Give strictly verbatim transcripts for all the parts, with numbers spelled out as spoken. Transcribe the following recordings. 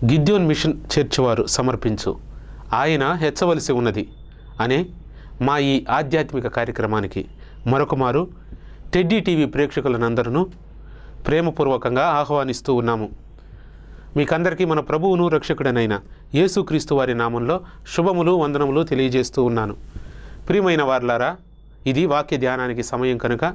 గిద్యోన్ machine church వారు సమర్పించు ఆయన హెచ్చవలసి ఉన్నది అనే మా ఈ ఆధ్యాత్మిక కార్యక్రమానికి మరొకమారు టెడ్డీ టీవీ ప్రేక్షకులనందరూ ప్రేమపూర్వకంగా ఆహ్వానిస్తూ ఉన్నాము. మీకందరికీ మన ప్రభువును రక్షకుడనైన యేసుక్రీస్తు వారి నామంలో శుభములు వందనములు తెలియజేస్తూ ఉన్నాను. ప్రియమైన వార్లారా, ఇది వాక్య ధ్యానానికి సమయం కనుక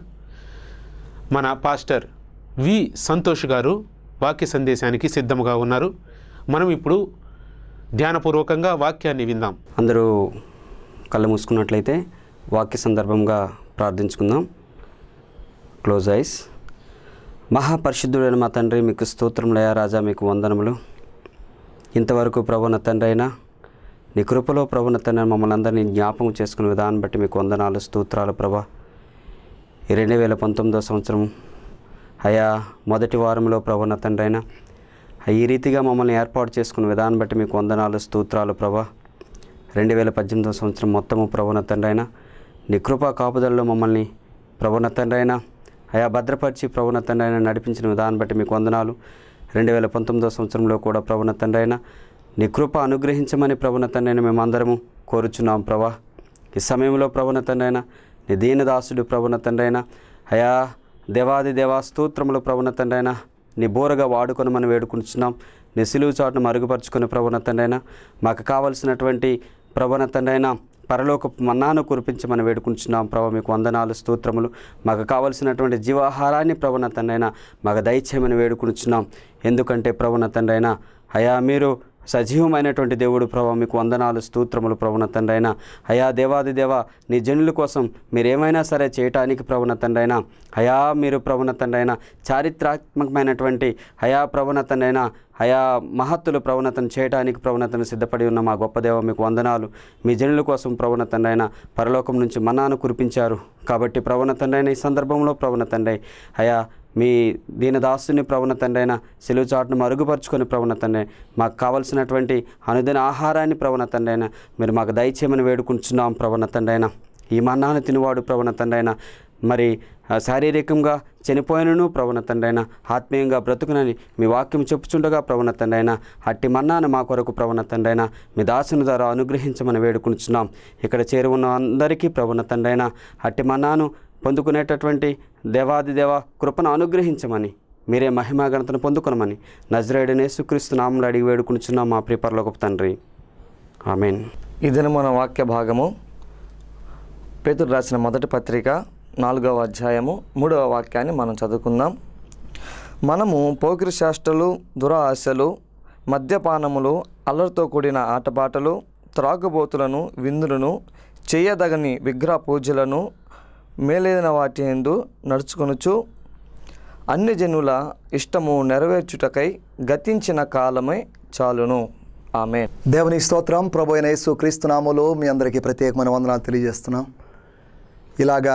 మన పాస్టర్ వి సంతోష్ గారు వాక్య సందేశానికి సిద్ధముగా ఉన్నారు. మనం ఇప్పుడు ధ్యానపూర్వకంగా వాక్యాన్ని విందాం. అందరూ కళ్ళు మూసుకున్నట్లయితే వాక్య సందర్భంగా ప్రార్థించుకుందాం. Close eyes. మహాపరిశుద్ధుడైన మా తండ్రి, మీకు స్తోత్రములయ్యా రాజా, మీకు వందనములు. ఇంతవరకు ప్రభున తండ్రి అయినా నీ కృపలో ప్రభున తండ్రి మమ్మల్ని అందరినీ జ్ఞాపకం చేసుకునే విధానం బట్టి మీకు వందనాలు, స్తోత్రాలు ప్రభా. ఈ రెండు వేల పంతొమ్మిదో సంవత్సరం అయా మొదటి వారంలో ప్రభున తండ్రి అయినా ఈ రీతిగా మమ్మల్ని ఏర్పాటు చేసుకునే విధానం బట్టి మీకు వందనాలు, స్తోత్రాలు ప్రభా. రెండు వేల పద్దెనిమిదో సంవత్సరం మొత్తము ప్రభున తండ్రి అయినా నీ కృపా కాపుదలలో మమ్మల్ని ప్రభున తండ్రి అయినా అయా భద్రపరిచి ప్రభున తండ్రి అయినా నడిపించిన విధానం బట్టి మీకు వందనాలు. రెండు వేల పంతొమ్మిదో సంవత్సరంలో కూడా ప్రభున తండ్రి అయినా నీ కృప అనుగ్రహించమని ప్రభున తండ్రి అయినా మేమందరము కోరుచున్నాం ప్రభా. ఈ సమయంలో ప్రభున తండ్రి అయినా నీ దీనదాసుడు ప్రభున తండ్రి అయినా అయా దేవాది దేవా స్తోత్రములు ప్రభున తండ్రి అయినా నీ బోరగా వాడుకొని మనం వేడుకుంటున్నాం. నీ సిలువు చాటును మరుగుపరుచుకుని ప్రభున తండ్రి అయినా మాకు కావలసినటువంటి ప్రభున తండ్రి అయినా పరలోక మన్నాను కురిపించమని వేడుకుంటున్నాం ప్రభా. మీకు వందనాలు, స్తోత్రములు. మాకు కావలసినటువంటి జీవాహారాన్ని ప్రభున తండ్రి అయినా మాకు దయచేయమని వేడుకుంటున్నాం. ఎందుకంటే ప్రభున తండ్రి అయినా అయా మీరు సజీవమైనటువంటి దేవుడు ప్రభా. మీకు వందనాలు, స్తోత్రములు ప్రభున తండ్రి అయినా అయా దేవాది దేవ నీ జనుల కోసం మీరు ఏమైనా సరే చేయటానికి ప్రభున తండ్రి అయినా అయా మీరు ప్రభున తండ్రి అయినా చారిత్రాత్మకమైనటువంటి అయా ప్రభున తండ్రి అయినా అయా మహత్తులు ప్రవణతను చేయడానికి ప్రవణతను సిద్ధపడి ఉన్న మా గొప్ప దేవ మీకు వందనాలు. మీ జనుల కోసం ప్రవణతండి అయినా పరలోకం నుంచి మన్నాను కురిపించారు కాబట్టి ప్రవణతండి అయినా ఈ సందర్భంలో ప్రవణతండి అయా మీ దీనదాసుని ప్రవణతండి అయినా సెలవు చాటును మరుగుపరుచుకొని ప్రవణతండి మాకు కావలసినటువంటి అనుదిన ఆహారాన్ని ప్రవణతండి అయినా మీరు మాకు దయచేయమని వేడుకుంటున్నాం. ప్రవణతండి అయినా ఈ మన్నాను తినివాడు ప్రవణతండి అయినా మరి శారీరకంగా చనిపోయినను ప్రవణతండి అయినా ఆత్మీయంగా బ్రతుకునని మీ వాక్యం చెప్పుచుండగా ప్రవణతండి అయినా అట్టి మన్నాను మా కొరకు ప్రవణతండి అయినా మీ దాసుని ద్వారా అనుగ్రహించమని వేడుకుంటున్నాం. ఇక్కడ చేరి ఉన్న అందరికీ ప్రవణతండి అయినా అట్టి మన్నాను పొందుకునేటటువంటి దేవాది దేవ కృపను అనుగ్రహించమని మీరే మహిమాగణతను పొందుకొనమని నజరేయుడైన యేసుక్రీస్తు నామములో అడిగి వేడుకుంటున్నాం మా ప్రియ పరలోకపు తండ్రి, ఆమేన్. ఈ దిన మన వాక్య భాగము పేతురు రాసిన మొదటి పత్రిక నాలుగవ అధ్యాయము మూడవ వాక్యాన్ని మనం చదువుకుందాం. మనము పోకిరి చేష్టలు, దురాశలు, మద్యపానములు, అల్లరితో కూడిన ఆటపాటలు, త్రాగుబోతులను, విందులను, చేయదగని విగ్రహ పూజలను, మేలైన వాటి యందు నడుచుకొనుచు అన్ని జనుల ఇష్టము నెరవేర్చుటకై గతించిన కాలమే చాలును. ఆమేన్. దేవుని స్తోత్రం. ప్రభు అయిన యేసు క్రీస్తు నామములో మీ అందరికీ ప్రత్యేకమైన వందనాలు తెలియజేస్తున్నాం. ఇలాగా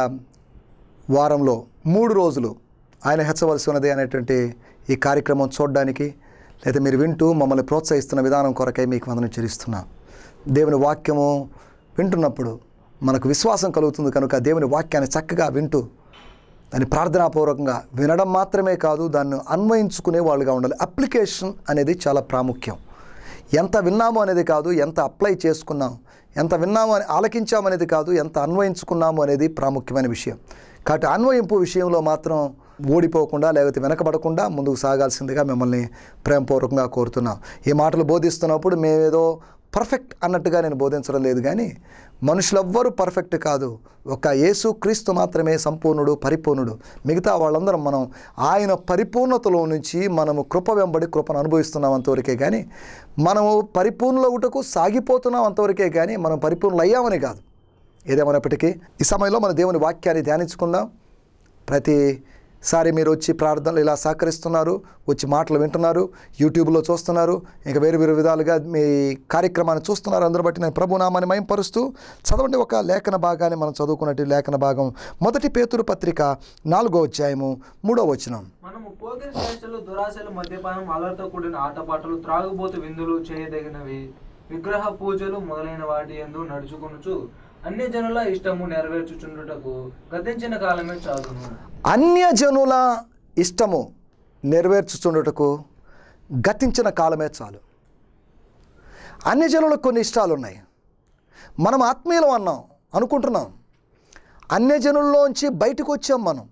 వారంలో మూడు రోజులు ఆయన హెచ్చవలసి ఉన్నది అనేటువంటి ఈ కార్యక్రమం చూడడానికి లేదా మీరు వింటూ మమ్మల్ని ప్రోత్సహిస్తున్న విధానం కొరకై మీకు వందనం చెల్లిస్తున్నాం. దేవుని వాక్యము వింటున్నప్పుడు మనకు విశ్వాసం కలుగుతుంది కనుక దేవుని వాక్యాన్ని చక్కగా వింటూ దాన్ని ప్రార్థనాపూర్వకంగా వినడం మాత్రమే కాదు, దాన్ని అన్వయించుకునే వాళ్ళుగా ఉండాలి. అప్లికేషన్ అనేది చాలా ప్రాముఖ్యం. ఎంత విన్నాము అనేది కాదు, ఎంత అప్లై చేసుకున్నాం, ఎంత విన్నాము అని ఆలకించాము అనేది కాదు, ఎంత అన్వయించుకున్నాము అనేది ప్రాముఖ్యమైన విషయం. కాబట్టి అన్వయింపు విషయంలో మాత్రం ఓడిపోకుండా లేకపోతే వెనకబడకుండా ముందుకు సాగాల్సిందిగా మిమ్మల్ని ప్రేమపూర్వకంగా కోరుతున్నాం. ఈ మాటలు బోధిస్తున్నప్పుడు మేమేదో పర్ఫెక్ట్ అన్నట్టుగా నేను బోధించడం లేదు, కానీ మనుషులెవ్వరూ పర్ఫెక్ట్ కాదు. ఒక యేసు క్రీస్తు మాత్రమే సంపూర్ణుడు, పరిపూర్ణుడు. మిగతా వాళ్ళందరం మనం ఆయన పరిపూర్ణతలో నుంచి మనము కృప వెంబడి కృపను అనుభవిస్తున్నాం అంతవరకే, కానీ మనము పరిపూర్ణులవుటకు సాగిపోతున్నాం అంతవరకే, కానీ మనం పరిపూర్ణులు అయ్యామని కాదు. ఏదేమైనప్పటికీ ఈ సమయంలో మన దేవుని వాక్యాన్ని ధ్యానించుకుందాం. ప్రతిసారి మీరు వచ్చి ప్రార్థనలు ఇలా సహకరిస్తున్నారు, వచ్చి మాటలు వింటున్నారు, యూట్యూబ్లో చూస్తున్నారు, ఇంకా వేరు వేరు విధాలుగా మీ కార్యక్రమాన్ని చూస్తున్నారు. అందరూ బట్టి నేను ప్రభు నామాన్ని మహింపరుస్తూ చదవండి. ఒక లేఖన భాగాన్ని మనం చదువుకున్నట్టు లేఖన భాగం మొదటి పేతురు పత్రిక నాలుగో అధ్యాయము మూడో వచనం. మనము పోకిరి చేష్టలు, దురాశలు, మద్యపానం, అల్లరితో కూడిన ఆటపాటలు, త్రాగుబోతు విందులు, చేయదగినవి విగ్రహ పూజలు మొదలైన వాటి యందు నడుచుకొనుచు అన్య జనుల ఇష్టము నెరవేర్చుచుండుటకు గతించిన కాలమే చాలును. అన్య జనుల ఇష్టము నెరవేర్చుచుండుటకు గతించిన కాలమే చాలు. అన్యజనులకు కొన్ని ఇష్టాలు ఉన్నాయి. మనం ఆత్మీయులం అన్నాం అనుకుంటున్నాం, అన్యజనుల్లోంచి బయటకు వచ్చాం. మనం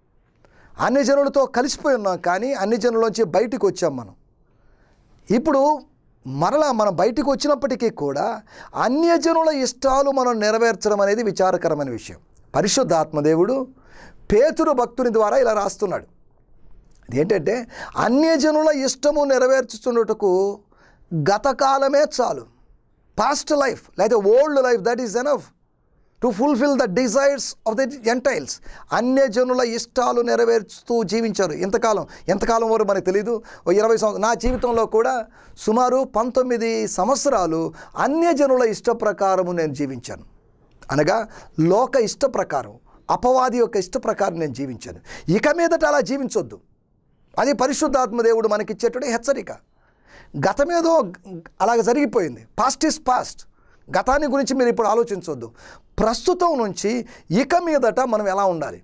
అన్యజనులతో కలిసిపోయి ఉన్నాం, కానీ అన్యజనుల్లోంచి బయటకు వచ్చాం. మనం ఇప్పుడు మరలా మనం బయటకు వచ్చినప్పటికీ కూడా అన్యజనుల ఇష్టాలు మనం నెరవేర్చడం అనేది విచారకరమైన విషయం. పరిశుద్ధాత్మదేవుడు పేతురు భక్తుని ద్వారా ఇలా రాస్తున్నాడు. అదేంటంటే అన్యజనుల ఇష్టము నెరవేర్చుచున్నటకు గతకాలమే చాలు. పాస్ట్ లైఫ్ లేదా old life that is enough to fulfil the desires of the gentiles. అన్యజనుల ఇష్టాలు నెరవేర్చుతూ జీవించారు. ఎంతకాలం ఎంతకాలం వరకు మనకు తెలీదు. ఓ ఇరవై సంవత్సరం నా జీవితంలో కూడా సుమారు పంతొమ్మిది సంవత్సరాలు అన్యజనుల ఇష్ట ప్రకారము నేను జీవించాను. అనగా లోక ఇష్ట ప్రకారం, అపవాది యొక్క ఇష్ట ప్రకారం నేను జీవించాను. ఇక మీదట అలా జీవించొద్దు. అది పరిశుద్ధాత్మదేవుడు మనకిచ్చేటువంటి హెచ్చరిక. గతమేదో అలాగ జరిగిపోయింది. Past is past. గతాన్ని గురించి మీరు ఇప్పుడు ఆలోచించవద్దు. ప్రస్తుతం నుంచి ఇక మీదట మనం ఎలా ఉండాలి.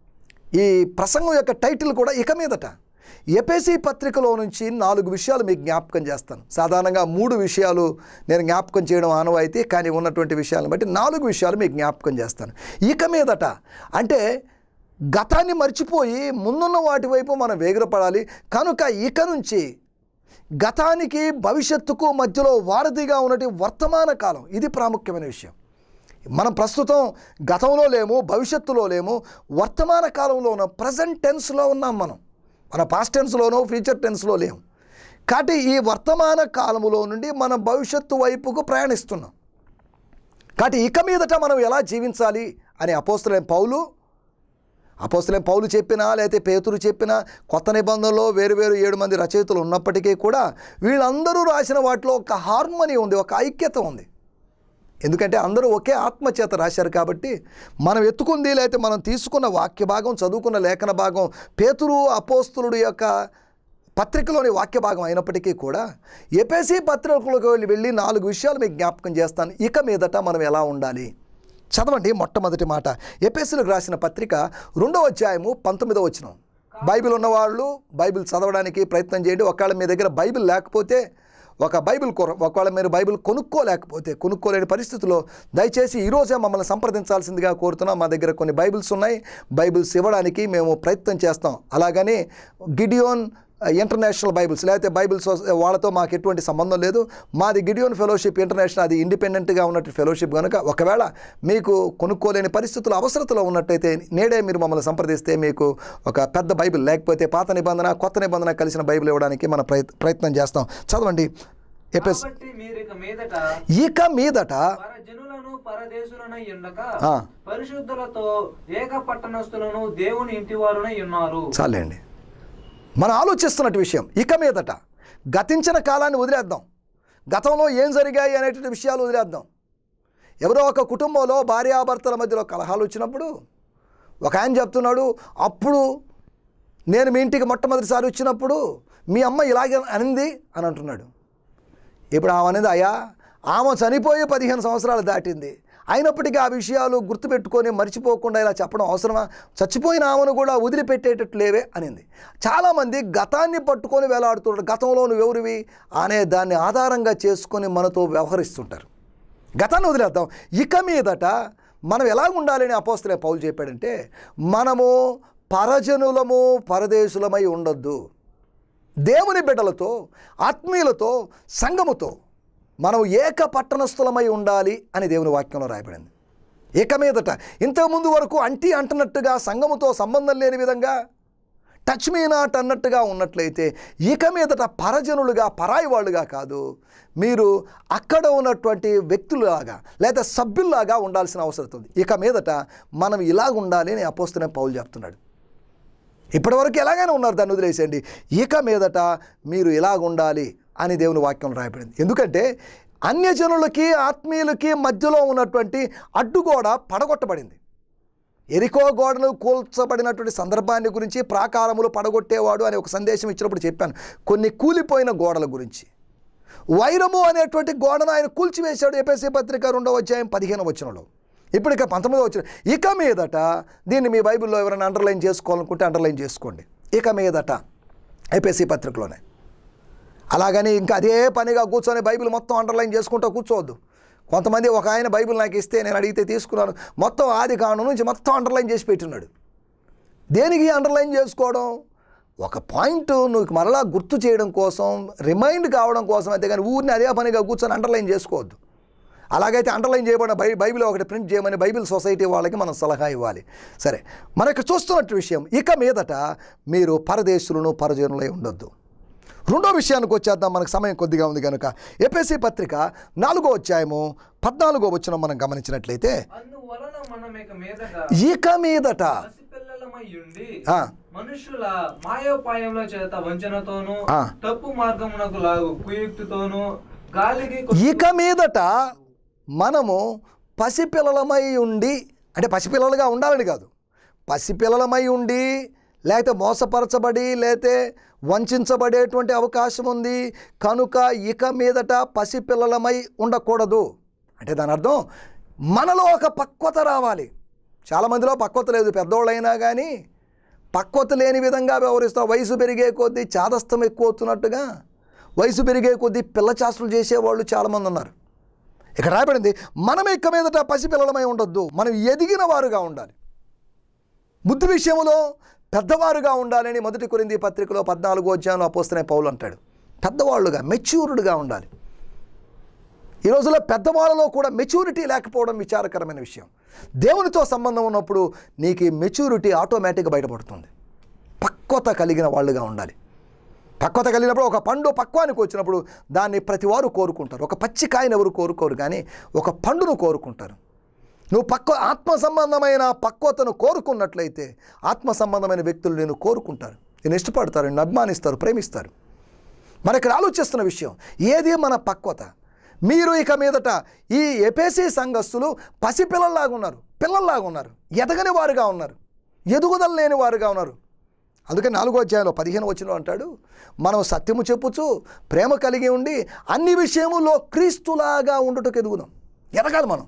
ఈ ప్రసంగం యొక్క టైటిల్ కూడా ఇక మీదట. ఎఫెసీ పత్రికలో నుంచి నాలుగు విషయాలు మీకు జ్ఞాపకం చేస్తాను. సాధారణంగా మూడు విషయాలు నేను జ్ఞాపకం చేయడం ఆనవాయితీ, కానీ ఉన్నటువంటి విషయాలను బట్టి నాలుగు విషయాలు మీకు జ్ఞాపకం చేస్తాను. ఇక మీదట అంటే గతాన్ని మర్చిపోయి ముందున్న వాటి వైపు మనం వేగిరపడాలి. కనుక ఇక నుంచి గతానికి భవిష్యత్తుకు మధ్యలో వారధిగా ఉన్నటి వర్తమాన కాలం, ఇది ప్రాముఖ్యమైన విషయం. మనం ప్రస్తుతం గతంలో లేము, భవిష్యత్తులో లేము, వర్తమాన కాలంలో ఉన్నాం. ప్రజెంట్ టెన్స్లో ఉన్నాం. మనం మన పాస్ట్ టెన్స్లోనో ఫ్యూచర్ టెన్స్లో లేము. కాబట్టి ఈ వర్తమాన కాలములో నుండి మనం భవిష్యత్తు వైపుకు ప్రయాణిస్తున్నాం. కాబట్టి ఇక మీదట మనం ఎలా జీవించాలి అని అపోస్తలుడైన పౌలు అపోస్తలుడైన పౌలు చెప్పినా లేకపోతే పేతురు చెప్పినా కొత్త నిబంధనలో వేరు వేరు ఏడు మంది రచయితలు ఉన్నప్పటికీ కూడా వీళ్ళందరూ రాసిన వాటిలో ఒక హార్మనీ ఉంది, ఒక ఐక్యత ఉంది. ఎందుకంటే అందరూ ఒకే ఆత్మచేత రాశారు. కాబట్టి మనం ఎత్తుకుంది లేకపోతే మనం తీసుకున్న వాక్య భాగం, చదువుకున్న లేఖన భాగం పేతురు అపోస్తలుడు యొక్క పత్రికలోని వాక్య భాగం అయినప్పటికీ కూడా ఎఫెసీ పత్రికలకు వెళ్ళి నాలుగు విషయాలు మీకు జ్ఞాపకం చేస్తాను. ఇక మీదట మనం ఎలా ఉండాలి చదవండి. మొట్టమొదటి మాట ఎఫెసీలకు రాసిన పత్రిక రెండవ అధ్యాయము పంతొమ్మిదవ వచనం. బైబిల్ ఉన్నవాళ్ళు బైబిల్ చదవడానికి ప్రయత్నం చేయండి. ఒకవేళ మీ దగ్గర బైబిల్ లేకపోతే ఒక బైబిల్ కొర ఒకవేళ మీరు బైబిల్ కొనుక్కోలేకపోతే కొనుక్కోలేని పరిస్థితుల్లో దయచేసి ఈరోజే మమ్మల్ని సంప్రదించాల్సిందిగా కోరుతున్నాం. మా దగ్గర కొన్ని బైబిల్స్ ఉన్నాయి. బైబిల్స్ ఇవ్వడానికి మేము ప్రయత్నం చేస్తాం. అలాగని గిడియోన్ ఇంటర్నేషనల్ బైబిల్స్ లేకపోతే బైబిల్స్ వాళ్ళతో మాకు ఎటువంటి సంబంధం లేదు. మాది గిడియోన్ ఫెలోషిప్ ఇంటర్నేషనల్, అది ఇండిపెండెంట్గా ఉన్నట్టు ఫెలోషిప్ కనుక ఒకవేళ మీకు కొనుక్కోలేని పరిస్థితులు అవసరతలో ఉన్నట్టయితే నేడే మీరు మమ్మల్ని సంప్రదిస్తే మీకు ఒక పెద్ద బైబిల్ లేకపోతే పాత నిబంధన కొత్త నిబంధన కలిసిన బైబిల్ ఇవ్వడానికి మన ప్రయత్నం చేస్తాం. చదవండి. కాబట్టి మీరు ఇక మీదట ఇక మీదట పరజనులను పరదేశులనై ఉండక పరిశుద్ధులతో ఏక పట్టణస్థులను దేవుని ఇంటి వారునై ఉన్నారు. చాలండి. మనం ఆలోచిస్తున్నట్టు విషయం ఇక మీదట గతించిన కాలాన్ని వదిలేద్దాం. గతంలో ఏం జరిగాయి అనేటువంటి విషయాలు వదిలేద్దాం. ఎవరో ఒక కుటుంబంలో భార్యాభర్తల మధ్యలో కలహాలు వచ్చినప్పుడు ఒక ఆయన చెప్తున్నాడు, అప్పుడు నేను మీ ఇంటికి మొట్టమొదటిసారి వచ్చినప్పుడు మీ అమ్మ ఇలాగే అనింది అని అంటున్నాడు. ఇప్పుడు ఆమె అనేది అయ్యా ఆమె చనిపోయి పదిహేను సంవత్సరాలు దాటింది, అయినప్పటికీ ఆ విషయాలు గుర్తుపెట్టుకొని మర్చిపోకుండా ఇలా చెప్పడం అవసరమా? చచ్చిపోయిన ఆమెను కూడా వదిలిపెట్టేటట్టు లేవే అనింది. చాలామంది గతాన్ని పట్టుకొని వేలాడుతుంటారు. గతంలో నువ్వెవరివి అనే దాన్ని ఆధారంగా చేసుకొని మనతో వ్యవహరిస్తుంటారు. గతాన్ని వదిలేద్దాం. ఇక మీదట మనం ఎలా ఉండాలని అపోస్తలుడైన పౌలు చెప్పాడంటే, మనము పరజనులము పరదేశులమై ఉండొద్దు. దేవుని బిడ్డలతో ఆత్మీయులతో సంఘముతో మనం ఏక పట్టణస్థులమై ఉండాలి అని దేవుని వాక్యంలో రాయబడింది. ఇక మీదట ఇంతకుముందు వరకు అంటీ అంటున్నట్టుగా సంఘముతో సంబంధం లేని విధంగా టచ్ మీ నాట్ అన్నట్టుగా ఉన్నట్లయితే ఇక మీదట పరజనులుగా పరాయి వాళ్ళుగా కాదు, మీరు అక్కడ ఉన్నటువంటి వ్యక్తులాగా లేదా సభ్యుల్లాగా ఉండాల్సిన అవసరం ఉంది. ఇక మీదట మనం ఇలాగ ఉండాలి అని అపోస్తలుడైన పౌలు చెప్తున్నాడు. ఇప్పటివరకు ఎలాగైనా ఉన్నారు, దాన్ని వదిలేసేయండి. ఇక మీదట మీరు ఇలాగ ఉండాలి అని దేవుని వాక్యం రాయబడింది. ఎందుకంటే అన్యజనులకి ఆత్మీయులకి మధ్యలో ఉన్నటువంటి అడ్డుగోడ పడగొట్టబడింది. ఎరికో గోడలు కూల్చబడినటువంటి సందర్భాన్ని గురించి ప్రాకారములు పడగొట్టేవాడు అని ఒక సందేశం ఇచ్చినప్పుడు చెప్పాను. కొన్ని కూలిపోయిన గోడల గురించి వైరము అనేటువంటి గోడను ఆయన కూల్చివేశాడు. ఎఫెసీ పత్రిక రెండవ అధ్యాయం పదిహేను వచనంలో. ఇప్పుడు ఇక పంతొమ్మిదవ వచనం. ఇక మీదట, దీన్ని మీ బైబిల్లో ఎవరైనా అండర్లైన్ చేసుకోవాలనుకుంటే అండర్లైన్ చేసుకోండి. ఇక మీదట ఎఫెసీ పత్రికలోనే అలాగని ఇంకా అదే పనిగా కూర్చొని బైబిల్ మొత్తం అండర్లైన్ చేసుకుంటూ కూర్చోవద్దు. కొంతమంది ఒక ఆయన బైబిల్ నాకు ఇస్తే నేను అడిగితే తీసుకున్నాను, మొత్తం ఆది కాండం నుంచి మొత్తం అండర్లైన్ చేసి పెట్టినాడు. దేనికి అండర్లైన్ చేసుకోవడం? ఒక పాయింట్ నువ్వు మరలా గుర్తు చేయడం కోసం, రిమైండ్ కావడం కోసం, అంతేగాని ఊరిని అదే పనిగా కూర్చొని అండర్లైన్ చేసుకోవద్దు. అలాగైతే అండర్లైన్ చేయబడిన బై బైబిల్ ఒకటి ప్రింట్ చేయమని బైబిల్ సొసైటీ వాళ్ళకి మనం సలహా ఇవ్వాలి. సరే, మనకు చూస్తున్నట్టు విషయం, ఇక మీదట మీరు పరదేశులను పరజనులై ఉండొద్దు. రెండో విషయానికి వచ్చేద్దాం, మనకు సమయం కొద్దిగా ఉంది కనుక. ఎఫెసీ పత్రిక నాలుగో అధ్యాయము పద్నాలుగో వచనం మనం గమనించినట్లయితే, అందువలన మనం ఇక మీదట ఇక మీదట పసిపిల్లలమై ఉండి ఆ, మనుషుల మాయోపాయముల చేత వంచనతోనూ ఆ. తప్పు మార్గమునకు లాగు కుయుక్తితోనూ గాలికి ఇక మీదట మనము పసిపిల్లలమై ఉండి, అంటే పసిపిల్లలుగా ఉండాలని కాదు, పసిపిల్లలమై ఉండి లేకపోతే మోసపరచబడి లేకపోతే వంచబడేటువంటి అవకాశం ఉంది కనుక ఇక మీదట పసిపిల్లలమై ఉండకూడదు. అంటే దాని అర్థం మనలో ఒక పక్వత రావాలి. చాలామందిలో పక్వత లేదు, పెద్దోళ్ళైనా కానీ పక్వత లేని విధంగా వ్యవహరిస్తాం. వయసు పెరిగే కొద్దీ చాదస్తం ఎక్కువ అవుతున్నట్టుగా వయసు పెరిగే కొద్దీ పిల్ల చాస్తులు చేసేవాళ్ళు చాలామంది ఉన్నారు. ఇక్కడ రాయబడింది, మనం ఇక మీదట పసిపిల్లలమై ఉండొద్దు, మనం ఎదిగిన వారుగా ఉండాలి. బుద్ధి విషయంలో పెద్దవారుగా ఉండాలని మొదటి కొరింథీ పత్రికలో పద్నాలుగో అధ్యాయంలో అపోస్తలుడైన పౌలు అంటాడు. పెద్దవాళ్ళుగా, మెచ్యూర్డ్గా ఉండాలి. ఈ రోజుల్లో పెద్దవాళ్ళలో కూడా మెచ్యూరిటీ లేకపోవడం విచారకరమైన విషయం. దేవునితో సంబంధం ఉన్నప్పుడు నీకు ఈ మెచ్యూరిటీ ఆటోమేటిక్గా బయటపడుతుంది. పక్వత కలిగిన వాళ్ళుగా ఉండాలి. పక్వత కలిగినప్పుడు ఒక పండు పక్వానికి వచ్చినప్పుడు దాన్ని ప్రతి వారు కోరుకుంటారు. ఒక పచ్చి కాయని ఎవరు కోరుకోరు, కానీ ఒక పండును కోరుకుంటారు. నువ్వు పక్వ ఆత్మ సంబంధమైన పక్వతను కోరుకున్నట్లయితే ఆత్మ సంబంధమైన వ్యక్తులు నేను కోరుకుంటారు, నేను ఇష్టపడతారు, నేను అభిమానిస్తారు, ప్రేమిస్తారు. మన ఇక్కడ ఆలోచిస్తున్న విషయం ఏది? మన పక్వత. మీరు ఇక మీదట ఈ ఎఫెసీ సంఘస్థులు పసిపిల్లల్లాగా ఉన్నారు, పిల్లల్లాగా ఉన్నారు, ఎదగని వారుగా ఉన్నారు, ఎదుగుదల లేని వారుగా ఉన్నారు. అందుకే నాలుగో అధ్యాయంలో పదిహేను వచనంలో అంటాడు, మనం సత్యము చెప్పుచు ప్రేమ కలిగి ఉండి అన్ని విషయములో క్రీస్తులాగా ఉండుటకు ఎదుగుదాం. ఎదగాలి మనం.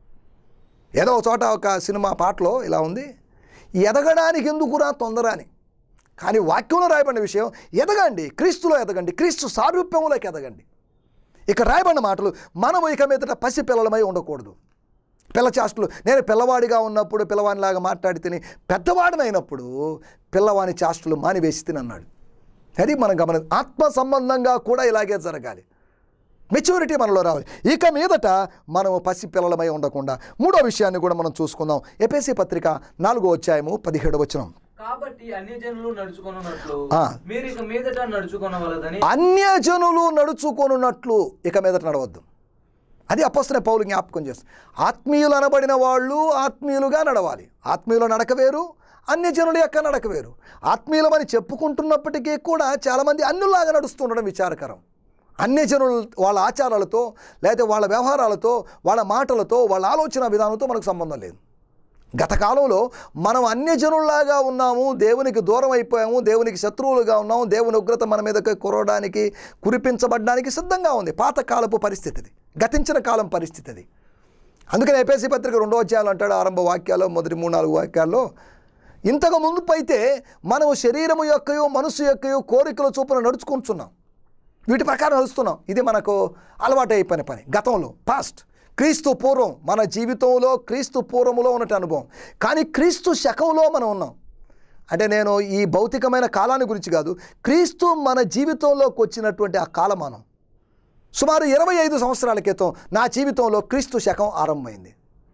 ఏదో ఒక చోట ఒక సినిమా పాటలో ఇలా ఉంది, ఎదగడానికి ఎందుకురా తొందర అని. కానీ వాక్యంలో రాయబడిన విషయం ఎదగండి, క్రీస్తులో ఎదగండి, క్రీస్తు సారూప్యములోకి ఎదగండి. ఇక రాయబడిన మాటలు, మనము ఇక మీదట పసి పిల్లలమై ఉండకూడదు. పిల్ల చాస్తులు, నేను పిల్లవాడిగా ఉన్నప్పుడు పిల్లవాడిలాగా మాట్లాడి తిని పెద్దవాడినైనప్పుడు పిల్లవాని చాస్తులు మానివేసి తిని అన్నాడు. అది మనం గమనం. ఆత్మ సంబంధంగా కూడా ఇలాగే జరగాలి. మెచ్యూరిటీ మనలో రావాలి. ఇక మీదట మనము పసి పిల్లలమై ఉండకుండా మూడో విషయాన్ని కూడా మనం చూసుకుందాం. ఎఫెసీ పత్రిక నాలుగో అధ్యాయము పదిహేడు వచనం, కాబట్టి అన్యజనులు నడుచుకొనున్నట్లు ఆ. మీరు ఇక మీదట నడుచుకొనవలదని. అన్యజనులు నడుచుకొనున్నట్లు ఇక మీదట నడవద్దు. అది అపోస్తలుడైన పౌలు జ్ఞాపకం చేస్తుంది. ఆత్మీయులు అనబడిన వాళ్ళు ఆత్మీయులుగా నడవాలి. ఆత్మీయుల నడక వేరు, అన్యజనుల యొక్క నడక వేరు. ఆత్మీయులమని చెప్పుకుంటున్నప్పటికీ కూడా చాలామంది అన్యులాగా నడుస్తుండడం విచారకరం. అన్యజనులు వాళ్ళ ఆచారాలతో లేకపోతే వాళ్ళ వ్యవహారాలతో వాళ్ళ మాటలతో వాళ్ళ ఆలోచన విధానంతో మనకు సంబంధం లేదు. గత కాలంలో మనం అన్యజనుల్లాగా ఉన్నాము, దేవునికి దూరం అయిపోయాము, దేవునికి శత్రువులుగా ఉన్నాము, దేవుని ఉగ్రత మన మీదకి కురవడానికి కురిపించబడడానికి సిద్ధంగా ఉంది. పాతకాలపు పరిస్థితి అది, గతించిన కాలం పరిస్థితి అది. అందుకని ఎఫెసీ పత్రిక రెండో అధ్యాయాలు అంటాడు ఆరంభ వాక్యాల్లో, మొదటి మూడు నాలుగు వాక్యాల్లో, ఇంతకు ముందుపైతే మనము శరీరము యొక్కయో మనసు యొక్కయో కోరికల చొప్పున నడుచుకుంటున్నాం, వీటి ప్రకారం నడుస్తున్నాం. ఇది మనకు అలవాటు అయిపోయిన పని. గతంలో పాస్ట్, క్రీస్తు పూర్వం మన జీవితంలో క్రీస్తు పూర్వములో ఉన్నట్టు అనుభవం. కానీ క్రీస్తు శకంలో మనం ఉన్నాం. అంటే నేను ఈ భౌతికమైన కాలాన్ని గురించి కాదు, క్రీస్తు మన జీవితంలోకి వచ్చినటువంటి ఆ కాలమానం సుమారు ఇరవై ఐదు సంవత్సరాల క్రితం నా జీవితంలో క్రీస్తు శకం ఆరంభమైంది.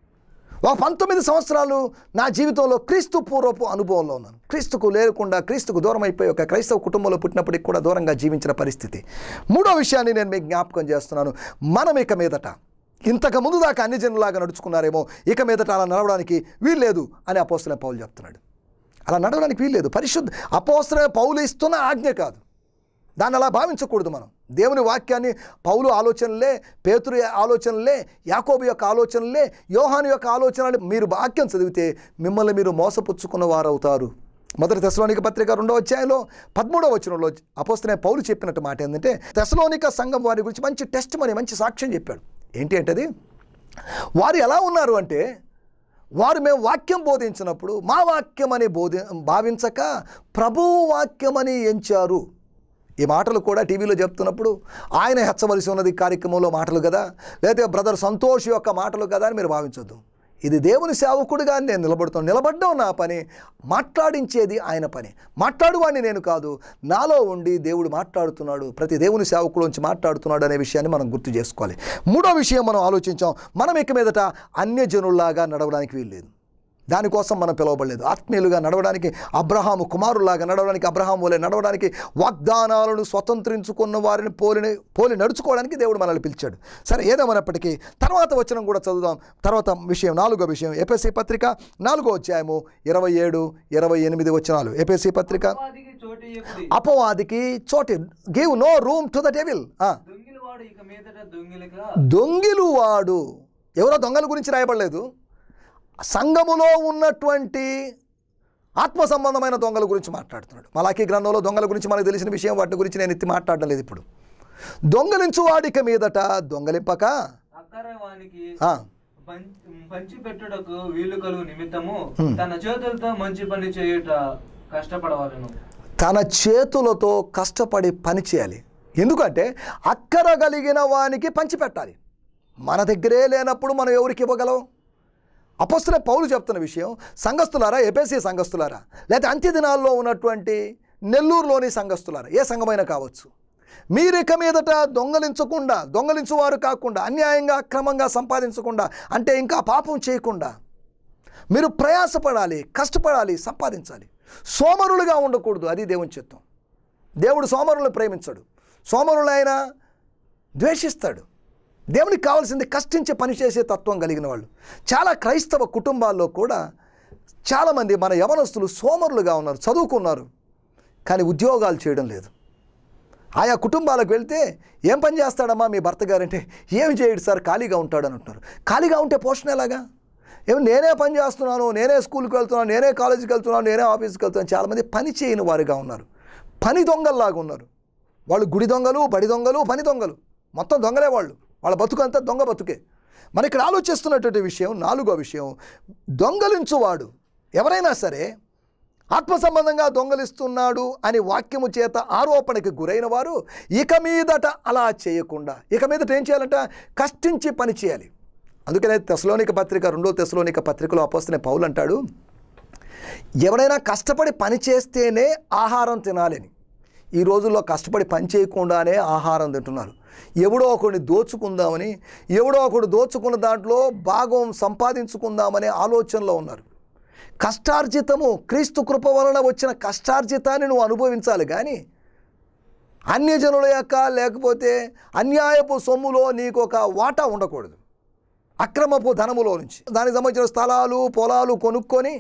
ఒక పంతొమ్మిది సంవత్సరాలు నా జీవితంలో క్రీస్తు పూర్వపు అనుభవంలో ఉన్నాను. క్రీస్తుకు లేకుండా క్రీస్తుకు దూరం అయిపోయి ఒక క్రైస్తవ కుటుంబంలో పుట్టినప్పటికి కూడా దూరంగా జీవించిన పరిస్థితి. మూడో విషయాన్ని నేను మీకు జ్ఞాపకం చేస్తున్నాను. మనం ఇక మీదట, ఇంతకు ముందు దాకా అన్ని జనులాగా నడుచుకున్నారేమో, ఇక మీదట అలా నడవడానికి వీల్లేదు అని అపోస్తలుడైన పౌలు చెప్తున్నాడు. అలా నడవడానికి వీల్లేదు. పరిశుద్ధ అపోస్తలుడైన పౌలు ఇస్తున్న ఆజ్ఞ కాదు, దాన్ని అలా భావించకూడదు. మనం దేవుని వాక్యాన్ని పౌలు ఆలోచనలే, పేతురు ఆలోచనలే, యాకోబు యొక్క ఆలోచనలే, యోహాను యొక్క ఆలోచనలే మీరు వాక్యం చదివితే మిమ్మల్ని మీరు మోసపుచ్చుకున్న వారు అవుతారు. మొదటి తెస్సలోనిక పత్రిక రెండో అధ్యాయంలో పదమూడవ వచనంలో అపోస్తలుడైన పౌలు చెప్పినట్టు మాట ఏంటంటే, తెస్సలోనిక సంఘం వారి గురించి మంచి టెస్ట్ మని మంచి సాక్ష్యం చెప్పాడు. ఏంటి అంటే అది, వారు ఎలా ఉన్నారు అంటే, వారు మేము వాక్యం బోధించినప్పుడు మా వాక్యమని బోధి భావించక ప్రభువు వాక్యమని ఎంచారు. ఈ మాటలు కూడా టీవీలో చెప్తున్నప్పుడు ఆయన హెచ్చవలసి ఉన్నది కార్యక్రమంలో మాటలు కదా, లేకపోతే బ్రదర్ సంతోష్ యొక్క మాటలు కదా అని మీరు భావించొద్దు. ఇది దేవుని సేవకుడిగా నేను నిలబడుతాను. నిలబడ్డం నా పని, మాట్లాడించేది ఆయన పని. మాట్లాడువాడిని నేను కాదు, నాలో ఉండి దేవుడు మాట్లాడుతున్నాడు, ప్రతి దేవుని సేవకులోంచి మాట్లాడుతున్నాడు అనే విషయాన్ని మనం గుర్తు చేసుకోవాలి. మూడో విషయం మనం ఆలోచించాం, మనం ఇక మీదట అన్యజనుల్లాగా నడవడానికి వీల్లేదు. దానికోసం మనం పిలువబడలేదు. ఆత్మీయులుగా నడవడానికి, అబ్రహాము కుమారులాగా నడవడానికి, అబ్రహాం వలె నడవడానికి, వాగ్దానాలను స్వతంత్రించుకున్న వారిని పోలిని పోలి నడుచుకోవడానికి దేవుడు మనల్ని పిలిచాడు. సరే, ఏదేమైనప్పటికీ తర్వాత వచనం కూడా చదువుదాం. తర్వాత విషయం, నాలుగో విషయం, ఎఫెసీ పత్రిక నాలుగో అధ్యాయము ఇరవై ఏడు ఇరవై ఎనిమిది వచనాలు. ఎఫెసీ పత్రిక, అపవాదికి చోటి, give no room to the devil. దొంగిలువాడు ఎవరో దొంగల గురించి రాయబడలేదు, సంఘములో ఉన్నటువంటి ఆత్మ సంబంధమైన దొంగల గురించి మాట్లాడుతున్నాడు. మలాకీ గ్రంథంలో దొంగల గురించి మనకు తెలిసిన విషయం, వాటి గురించి నేను ఎత్తి మాట్లాడడం లేదు ఇప్పుడు. దొంగలించు వాడిక మీదట దొంగలింపక పంచి పెట్టుటకు వీలు కలుగు నిమిత్తము తన చేతులతో మంచి పని చేయుట కష్టపడవాలను. తన చేతులతో కష్టపడి పని చేయాలి. ఎందుకంటే అక్కర కలిగిన వానికి పంచి పెట్టాలి. మన దగ్గరే లేనప్పుడు మనం ఎవరికి ఇవ్వగలం? అపొస్తలుడైన పౌలు చెప్తున్న విషయం, సంఘస్థులారా, ఎఫెసీ సంఘస్థులారా, లేదా అంత్య దినాల్లో ఉన్నటువంటి నెల్లూరులోని సంఘస్థులారా, ఏ సంఘమైనా కావచ్చు, మీరిక మీదట దొంగలించకుండా, దొంగలించువారు కాకుండా, అన్యాయంగా అక్రమంగా సంపాదించకుండా, అంటే ఇంకా పాపం చేయకుండా మీరు ప్రయాసపడాలి, కష్టపడాలి, సంపాదించాలి. సోమరులుగా ఉండకూడదు. అది దేవుని చిత్తం. దేవుడు సోమరులను ప్రేమించడు, సోమరులు ఆయన ద్వేషిస్తాడు. దేవునికి కావాల్సింది కష్టించి పనిచేసే తత్వం కలిగిన వాళ్ళు. చాలా క్రైస్తవ కుటుంబాల్లో కూడా చాలామంది మన యవనస్తులు సోమరులుగా ఉన్నారు, చదువుకున్నారు కానీ ఉద్యోగాలు చేయడం లేదు. ఆయా కుటుంబాలకు వెళ్తే ఏం పని చేస్తాడమ్మా మీ భర్త గారంటే, ఏం చేయడు సార్, ఖాళీగా ఉంటాడు అని అంటున్నారు. ఖాళీగా ఉంటే పోషణ ఎలాగా? ఏమి నేనే పని చేస్తున్నాను, నేనే స్కూల్కి వెళ్తున్నాను, నేనే కాలేజీకి వెళ్తున్నాను, నేనే ఆఫీస్కి వెళ్తున్నాను. చాలామంది పని చేయని వారుగా ఉన్నారు, పని దొంగల్లాగా ఉన్నారు. వాళ్ళు గుడి దొంగలు, బడి దొంగలు, పని దొంగలు, మొత్తం దొంగలే వాళ్ళు. వాళ్ళ బతుకంతా దొంగ బతుకే. మన ఇక్కడ ఆలోచిస్తున్నటువంటి విషయం, నాలుగో విషయం, దొంగలించువాడు ఎవరైనా సరే ఆత్మ సంబంధంగా దొంగలిస్తున్నాడు అని వాక్యము చేత ఆరోపణకి గురైన వారు ఇక మీదట అలా చేయకుండా, ఇక మీదట ఏం చేయాలంట? కష్టించి పని చేయాలి. అందుకనే తెస్సలోనిక పత్రిక, రెండో తెస్సలోనిక పత్రికలో అపోస్తలుడైన పౌలు అంటాడు, ఎవరైనా కష్టపడి పని చేస్తేనే ఆహారం తినాలని. ఈ రోజుల్లో కష్టపడి పని చేయకుండానే ఆహారం తింటున్నారు. ఎవడో ఒకడిని దోచుకుందామని, ఎవడో ఒకడు దోచుకున్న దాంట్లో భాగం సంపాదించుకుందామనే ఆలోచనలో ఉన్నారు. కష్టార్జితము, క్రీస్తు కృప వలన వచ్చిన కష్టార్జితాన్ని నువ్వు అనుభవించాలి కానీ అన్యజనుల యొక్క లేకపోతే అన్యాయపు సొమ్ములో నీకు ఒక వాటా ఉండకూడదు. అక్రమపు ధనములో నుంచి దానికి సంబంధించిన స్థలాలు పొలాలు కొనుక్కొని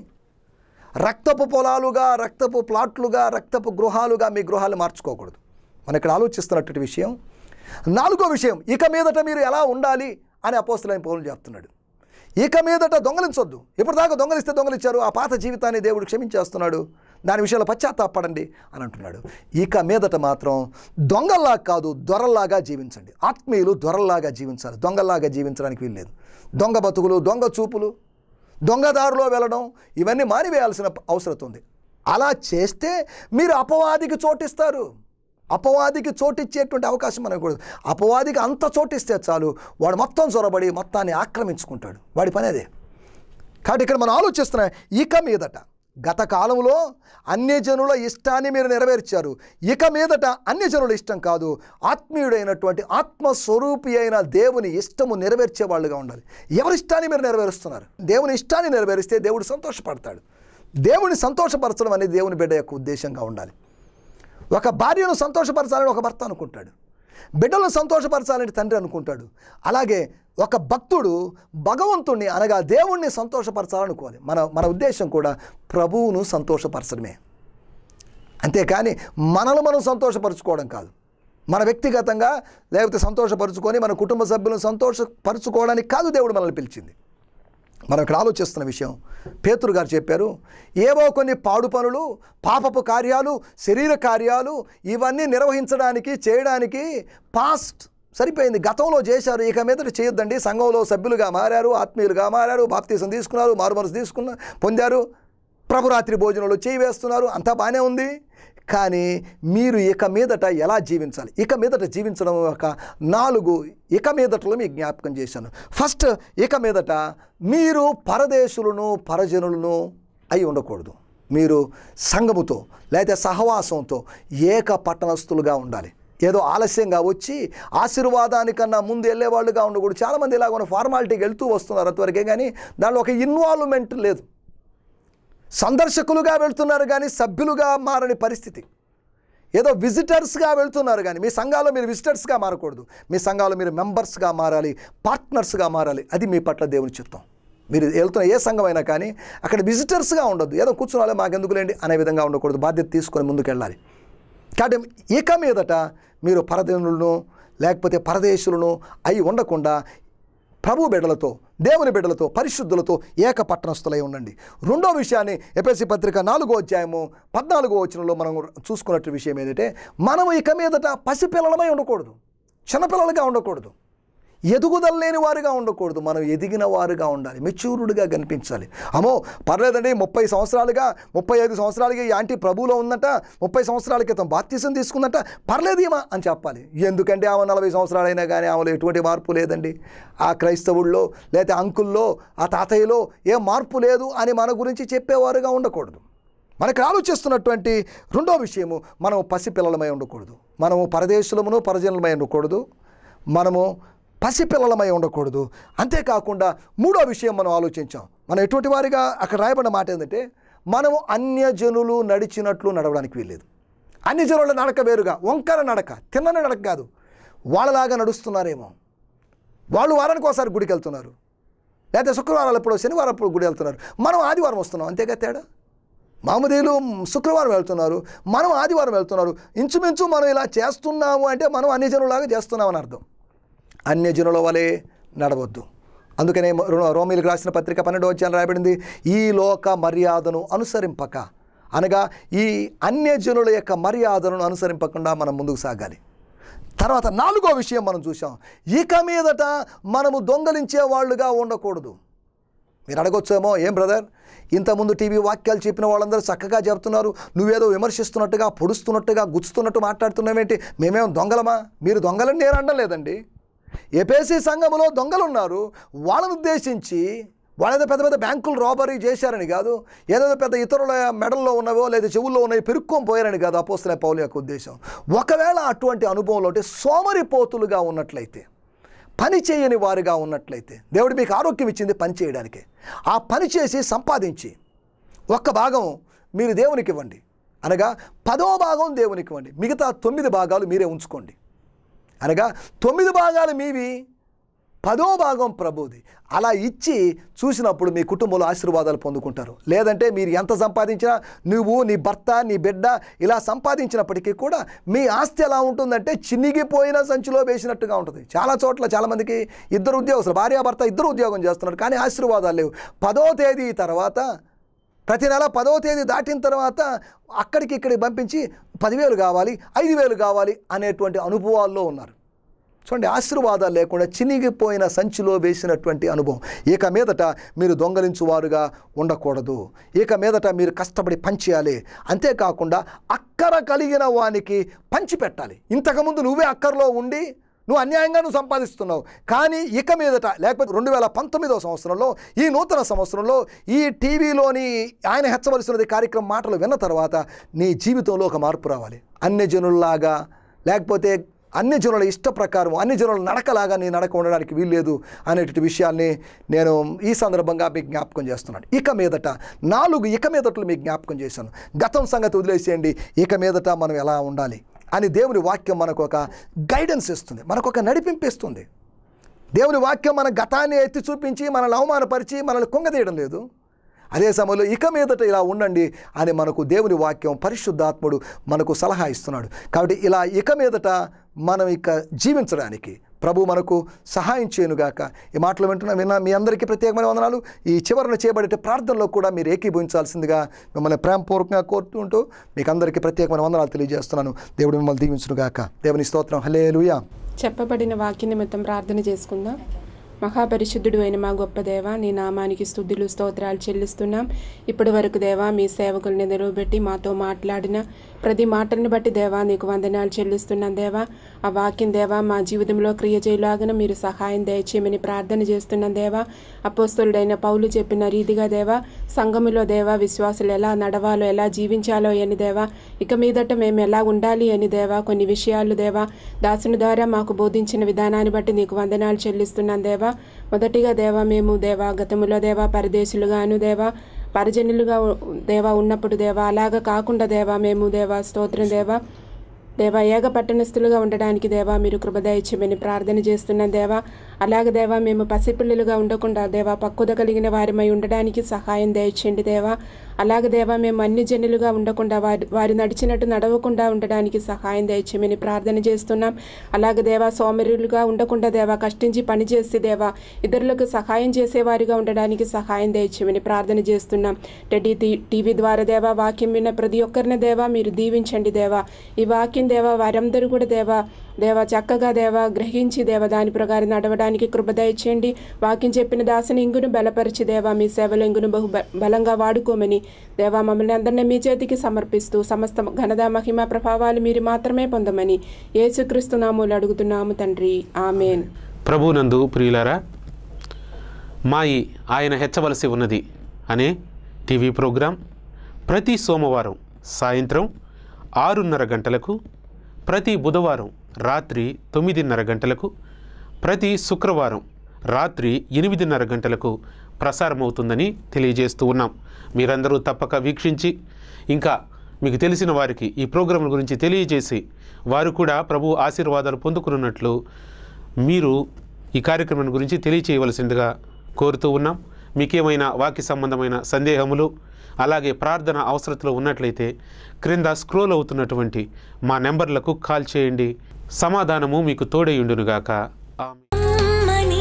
రక్తపు పొలాలుగా, రక్తపు ప్లాట్లుగా, రక్తపు గృహాలుగా మీ గృహాలు మార్చుకోకూడదు. మన ఇక్కడ ఆలోచిస్తున్నటువంటి విషయం. నాలుగో విషయం, ఇక మీదట మీరు ఎలా ఉండాలి అని అపోస్తలుడైన పౌలు చెప్తున్నాడు. ఇక మీదట దొంగలించొద్దు. ఇప్పటిదాకా దొంగలిస్తే దొంగలిచ్చారు, ఆ పాత జీవితాన్ని దేవుడు క్షమించేస్తున్నాడు, దాని విషయంలో పశ్చాత్తాపడండి అని అంటున్నాడు. ఇక మీదట మాత్రం దొంగల్లాగా కాదు, దొరల్లాగా జీవించండి. ఆత్మీయులు దొరల్లాగా జీవించాలి, దొంగల్లాగా జీవించడానికి వీల్లేదు. దొంగ బతుకులు, దొంగ చూపులు, దొంగదారిలో వెళ్ళడం, ఇవన్నీ మానివేయాల్సిన అవసరం ఉంది. అలా చేస్తే మీరు అపవాదికి చోటిస్తారు. అపవాదికి చోటిచ్చేటువంటి అవకాశం మనకు కూడా. అపవాదికి అంత చోటిస్తే చాలు, వాడు మొత్తం చొరబడి మొత్తాన్ని ఆక్రమించుకుంటాడు. వాడి పని అదే. కాబట్టి ఇక్కడ మనం ఆలోచిస్తున్నాం, ఇక మీదట, గత కాలంలో అన్యజనుల ఇష్టాన్ని మీరు నెరవేర్చారు, ఇక మీదట అన్యజనుల ఇష్టం కాదు, ఆత్మీయుడైనటువంటి ఆత్మస్వరూపి అయిన దేవుని ఇష్టము నెరవేర్చే వాళ్ళుగా ఉండాలి. ఎవరి ఇష్టాన్ని మీరు నెరవేరుస్తున్నారు? దేవుని ఇష్టాన్ని నెరవేరిస్తే దేవుడు సంతోషపడతాడు. దేవుని సంతోషపరచడం అనేది దేవుని బిడ్డ యొక్క ఉద్దేశంగా ఉండాలి. ఒక భార్యను సంతోషపరచాలని ఒక భర్త అనుకుంటాడు, బిడ్డలను సంతోషపరచాలని తండ్రి అనుకుంటాడు. అలాగే ఒక భక్తుడు భగవంతుణ్ణి అనగా దేవుణ్ణి సంతోషపరచాలనుకోవాలి. మన మన ఉద్దేశం కూడా ప్రభువును సంతోషపరచడమే, అంతేకాని మనల్ని మనం సంతోషపరచుకోవడం కాదు. మన వ్యక్తిగతంగా లేకపోతే సంతోషపరుచుకొని మన కుటుంబ సభ్యులను సంతోషపరచుకోవడానికి కాదు దేవుడు మనల్ని పిలిచింది. మనం ఇక్కడ ఆలోచిస్తున్న విషయం, పేతురు గారు చెప్పారు, ఏవో కొన్ని పాడు పనులు, పాపపు కార్యాలు, శరీర కార్యాలు ఇవన్నీ నిర్వహించడానికి చేయడానికి పాస్ట్ సరిపోయింది, గతంలో చేశారు, ఇక మీదట చేయొద్దండి. సంఘంలో సభ్యులుగా మారారు, ఆత్మీయులుగా మారారు, బాప్తీసం తీసుకున్నారు, మారుమనసు తీసుకున్నారు, పొందారు, ప్రభురాత్రి భోజనంలో చేయి వేస్తున్నారు, అంతా బాగానే ఉంది. కానీ మీరు ఇక మీదట ఎలా జీవించాలి, ఇక మీదట జీవించడం ఒక నాలుగు ఇక మీదటలో మీకు జ్ఞాపకం చేశాను. ఫస్ట్, ఇక మీదట మీరు పరదేశులను పరజనులను అయి ఉండకూడదు. మీరు సంఘముతో లేదా సహవాసంతో ఏక పట్టణస్థులుగా ఉండాలి. ఏదో ఆలస్యంగా వచ్చి ఆశీర్వాదానికన్నా ముందు వెళ్ళేవాళ్ళుగా ఉండకూడదు. చాలామంది ఇలాగ ఉన్న ఫార్మాలిటీకి వెళ్తూ వస్తున్నారు అంతవరకే, కానీ దానిలో ఒక ఇన్వాల్వ్మెంట్ లేదు. సందర్శకులుగా వెళ్తున్నారు కానీ సభ్యులుగా మారని పరిస్థితి. ఏదో విజిటర్స్గా వెళ్తున్నారు కానీ మీ సంఘాల్లో మీరు విజిటర్స్గా మారకూడదు. మీ సంఘాల్లో మీరు మెంబర్స్గా మారాలి, పార్ట్నర్స్గా మారాలి. అది మీ పట్ల దేవుని చిత్తం. మీరు వెళ్తున్న ఏ సంఘం అయినా కానీ అక్కడ విజిటర్స్గా ఉండొద్దు. ఏదో కూర్చున్నాలో మాకెందుకులేండి అనే విధంగా ఉండకూడదు. బాధ్యత తీసుకొని ముందుకు వెళ్ళాలి. కాబట్టి ఇక మీదట మీరు పరదేశులను లేకపోతే పరదేశులను అయి ఉండకుండా ప్రభు బిడ్డలతో, దేవుని బిడ్డలతో, పరిశుద్ధులతో ఏక పట్టణస్థులై ఉండండి. రెండో విషయాన్ని ఎఫెసీ పత్రిక నాలుగో అధ్యాయము పద్నాలుగో వచనంలో మనం చూసుకున్నట్టు విషయం ఏంటంటే, మనము ఇక మీదట పసిపిల్లలమై ఉండకూడదు, చిన్నపిల్లలుగా ఉండకూడదు, ఎదుగుదల లేని వారుగా ఉండకూడదు. మనం ఎదిగిన వారుగా ఉండాలి, మెచ్యూర్డ్గా కనిపించాలి. అమ్మో పర్లేదండి, ముప్పై సంవత్సరాలుగా ముప్పై ఐదు సంవత్సరాలుగా ఈ ఆంటీ ప్రభువులో ఉందంట, ముప్పై సంవత్సరాల క్రితం బాప్తిసం తీసుకుందంట, పర్లేదేమా అని చెప్పాలి. ఎందుకంటే ఆమె నలభై సంవత్సరాలైనా కానీ ఆమెలో ఎటువంటి మార్పు లేదండి. ఆ క్రైస్తవుల్లో లేదా అంకుల్లో ఆ తాతయ్యలో ఏ మార్పు లేదు అని మన గురించి చెప్పేవారుగా ఉండకూడదు. మనకు ఆలోచిస్తున్నటువంటి రెండో విషయము, మనము పసిపిల్లలమై ఉండకూడదు, మనము పరదేశులమును పరజనులమై ఉండకూడదు, మనము పసిపిల్లలమై ఉండకూడదు. అంతేకాకుండా మూడో విషయం మనం ఆలోచించాం. మనం ఎటువంటి వారిగా అక్కడ రాయబడిన మాట ఏంటంటే, మనము అన్యజనులు నడిచినట్లు నడవడానికి వీల్లేదు. అన్యజనుల నడక వేరుగా, వంకర నడక, తిన్నని నడక కాదు. వాళ్ళలాగా నడుస్తున్నారేమో, వాళ్ళు వారానికి ఒకసారి గుడికి వెళ్తున్నారు, లేకపోతే శుక్రవారాలు ఎప్పుడో శనివారం ఎప్పుడు గుడి వెళ్తున్నారు, మనం ఆదివారం వస్తున్నాం, అంతేగా తేడా. మామూలు శుక్రవారం వెళ్తున్నారు, మనం ఆదివారం వెళ్తున్నారు. ఇంచుమించు మనం ఇలా చేస్తున్నాము అంటే మనం అన్యజనులాగా చేస్తున్నామని అర్థం. అన్యజనుల వలె నడవద్దు. అందుకనే రోమీలకు రాసిన పత్రిక పన్నెండవ అధ్యాయం రాయబడింది, ఈ లోక మర్యాదను అనుసరింపక, అనగా ఈ అన్యజనుల యొక్క మర్యాదను అనుసరింపకుండా మనం ముందుకు సాగాలి. తర్వాత నాలుగో విషయం మనం చూసాం, ఇక మీదట మనము దొంగలించే వాళ్ళుగా ఉండకూడదు. మీరు అడగొచ్చేమో, ఏం బ్రదర్ ఇంతకుముందు టీవీ వాక్యాలు చెప్పిన వాళ్ళందరూ చక్కగా చెప్తున్నారు, నువ్వేదో విమర్శిస్తున్నట్టుగా, పొడుస్తున్నట్టుగా, గుచ్చుతున్నట్టు మాట్లాడుతున్నావేంటి, మేమేం దొంగలమా? మీరు దొంగలని నేను అనడం లేదండి. ఎఫెసీ సంఘములో దొంగలు ఉన్నారు, వాళ్ళను ఉద్దేశించి వాళ్ళేదో పెద్ద పెద్ద బ్యాంకులు రాబరీ చేశారని కాదు, ఏదేదో పెద్ద ఇతరుల మెడల్లో ఉన్నవో లేదా చెవుల్లో ఉన్నవి పెరుక్కొని పోయారని కాదు అపోస్తలుడైన పౌలు యొక్క ఉద్దేశం. ఒకవేళ అటువంటి అనుభవంలో అంటే సోమరిపోతులుగా ఉన్నట్లయితే, పని చేయని వారుగా ఉన్నట్లయితే, దేవుడు మీకు ఆరోగ్యం ఇచ్చింది పని చేయడానికి, ఆ పని చేసి సంపాదించి ఒక్క భాగం మీరు దేవునికి ఇవ్వండి, అనగా పదో భాగం దేవునికి ఇవ్వండి, మిగతా తొమ్మిది భాగాలు మీరే ఉంచుకోండి. అనగా తొమ్మిది భాగాలు మీవి, పదో భాగం ప్రభుది. అలా ఇచ్చి చూసినప్పుడు మీ కుటుంబంలో ఆశీర్వాదాలు పొందుకుంటారు. లేదంటే మీరు ఎంత సంపాదించినా, నువ్వు నీ భర్త నీ బిడ్డ ఇలా సంపాదించినప్పటికీ కూడా మీ ఆస్తి ఎలా ఉంటుందంటే చినిగిపోయిన సంచిలో వేసినట్టుగా ఉంటుంది. చాలా చోట్ల చాలామందికి ఇద్దరు ఉద్యోగస్తులు, భార్యాభర్త ఇద్దరు ఉద్యోగం చేస్తున్నారు, కానీ ఆశీర్వాదాలు లేవు. పదో తేదీ తర్వాత, ప్రతి నెల పదో తేదీ దాటిన తర్వాత అక్కడికి ఇక్కడికి పంపించి పదివేలు కావాలి, ఐదు వేలు కావాలి అనేటువంటి అనుభవాల్లో ఉన్నారు. చూడండి, ఆశీర్వాదాలు లేకుండా చినిగిపోయిన సంచిలో వేసినటువంటి అనుభవం. ఇక మీదట మీరు దొంగలించువారుగా ఉండకూడదు. ఇక మీదట మీరు కష్టపడి పంచేయాలి. అంతేకాకుండా అక్కర కలిగిన వానికి పంచిపెట్టాలి. ఇంతకుముందు నువ్వే అక్కరలో ఉండి నువ్వు అన్యాయంగా నువ్వు సంపాదిస్తున్నావు, కానీ ఇక మీదట, లేకపోతే రెండు వేల పంతొమ్మిదవ సంవత్సరంలో ఈ నూతన సంవత్సరంలో ఈ టీవీలోని ఆయన హెచ్చవలసినది కార్యక్రమం మాటలు విన్న తర్వాత నీ జీవితంలో ఒక మార్పు రావాలి. అన్యజనుల్లాగా లేకపోతే అన్యజనుల ఇష్ట ప్రకారం, అన్యజనుల నడకలాగా నీ నడక ఉండడానికి వీల్లేదు అనేటువంటి విషయాన్ని నేను ఈ సందర్భంగా మీకు జ్ఞాపకం చేస్తున్నాను. ఇక మీదట నాలుగు ఇక మీదట్లు మీకు జ్ఞాపకం చేశాను. గతం సంగతి వదిలేసేయండి, ఇక మీదట మనం ఎలా ఉండాలి అని దేవుని వాక్యం మనకు ఒక గైడెన్స్ ఇస్తుంది, మనకు ఒక నడిపింపిస్తుంది. దేవుని వాక్యం మన గతాన్ని ఎత్తి చూపించి మనల్ని అవమానపరిచి మనల్ని కుంగదీయడం లేదు. అదే సమయంలో ఇక మీదట ఇలా ఉండండి అని మనకు దేవుని వాక్యం, పరిశుద్ధాత్ముడు మనకు సలహా ఇస్తున్నాడు. కాబట్టి ఇలా ఇక మీదట మనం ఇక జీవించడానికి ప్రభు మనకు సహాయం చేయనుగాక. ఈ మాటలు వింటున్నా విన్నా మీ అందరికీ ప్రత్యేకమైన వందనాలు. ఈ చివరన చేయబడే ప్రార్థనలో కూడా మీరు ఏకీభవించాల్సిందిగా మిమ్మల్ని ప్రేమపూర్వకంగా కోరుతుంటూ మీకు అందరికీ ప్రత్యేకమైన వందనాలు తెలియజేస్తున్నాను. దేవుడు మిమ్మల్ని దీవించునుగాక. దేవుని స్తోత్రం. హల్లెలూయా. చెప్పబడిన వాక్య నిమిత్తం ప్రార్థన చేసుకుందాం. మహాపరిశుద్ధుడు అయిన మా గొప్ప దేవ, నీ నామానికి స్తుతులు స్తోత్రాలు చెల్లిస్తున్నాం. ఇప్పటి వరకు దేవా మీ సేవకుల్ని నిలవబెట్టి మాతో మాట్లాడిన ప్రతి మాటని బట్టి దేవా నీకు వందనాలు చెల్లిస్తున్నాం. దేవా ఆ వాక్యం దేవా మా జీవితంలో క్రియ చేయలాగిన మీరు సహాయం దయచేయమని ప్రార్థన చేస్తున్నాం. దేవా అపోస్తలుడైన పౌలు చెప్పిన రీతిగా దేవా సంఘములో దేవా విశ్వాసులు ఎలా నడవాలో ఎలా జీవించాలో అని దేవా ఇక మీదట మేము ఎలా ఉండాలి అని దేవా కొన్ని విషయాలు దేవా దాసుని ద్వారా మాకు బోధించిన విధానాన్ని బట్టి నీకు వందనాలు చెల్లిస్తున్నాం. దేవా మొదటిగా దేవా మేము దేవా గతములో దేవా పరదేశులుగాను దేవా పరిజనులుగా దేవా ఉన్నప్పుడు దేవా అలాగా కాకుండా దేవా మేము దేవా స్తోత్రం దేవా దేవా ఏక పట్టణస్థులుగా ఉండడానికి దేవా మీరు కృప దయచేయమని ప్రార్థన చేస్తున్నాం. దేవా అలాగే దేవా మేము పసిపిల్లలుగా ఉండకుండా దేవా పక్కుద కలిగిన వారిమై ఉండడానికి సహాయం దయచేయండి. దేవా అలాగే దేవా మేము అన్ని జనులుగా ఉండకుండా వారి వారి నడిచినట్టు నడవకుండా ఉండడానికి సహాయం దయచేయమని ప్రార్థన చేస్తున్నాం. అలాగే దేవా సోమరులుగా ఉండకుండా దేవా కష్టించి పనిచేసి దేవా ఇతరులకు సహాయం చేసేవారిగా ఉండడానికి సహాయం దయచేయమని ప్రార్థన చేస్తున్నాం. టెడీ టీవీ ద్వారా దేవా వాక్యం విన్న ప్రతి ఒక్కరిని దేవా మీరు దీవించండి. దేవా ఈ వాక్యం దేవా వారందరూ కూడా దేవా దేవా చక్కగా దేవా గ్రహించి దేవా దాని ప్రకారం నడవడానికి కృప దయచేయండి. వాక్యం చెప్పిన దాసుని ఇంగును బలపరిచి దేవా మీ సేవలు ఇంగును బహు బలంగా వాడుకోమని దేవా మమ్మల్ని అందరినీ మీ చేతికి సమర్పిస్తూ సమస్త ఘనత మహిమ ప్రభావాలు మీరు మాత్రమే పొందమని యేసుక్రీస్తు నామములో అడుగుతున్నాము తండ్రి, ఆమేన్. ప్రభునందు ప్రియులారా, మా ఈ ఆయన హెచ్చవలసి ఉన్నది అనే టీవీ ప్రోగ్రాం ప్రతి సోమవారం సాయంత్రం ఆరున్నర గంటలకు, ప్రతి బుధవారం రాత్రి తొమ్మిదిన్నర గంటలకు, ప్రతి శుక్రవారం రాత్రి ఎనిమిదిన్నర గంటలకు ప్రసారమవుతుందని తెలియజేస్తూ ఉన్నాం. మీరందరూ తప్పక వీక్షించి ఇంకా మీకు తెలిసిన వారికి ఈ ప్రోగ్రాం గురించి తెలియజేసి వారు కూడా ప్రభు ఆశీర్వాదాలు పొందుకున్నట్లు మీరు ఈ కార్యక్రమం గురించి తెలియచేయవలసిందిగా కోరుతూ ఉన్నాం. మీకేమైనా వాక్య సంబంధమైన సందేహములు అలాగే ప్రార్థన అవసరతలు ఉన్నట్లయితే క్రింద స్క్రోల్ అవుతున్నటువంటి మా నెంబర్లకు కాల్ చేయండి. సమాధానము మీకు తోడైయుండునుగాక. ఆమేన్.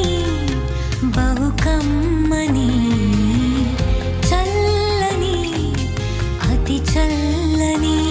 బహుకమ్మని చల్లని అతి చల్లని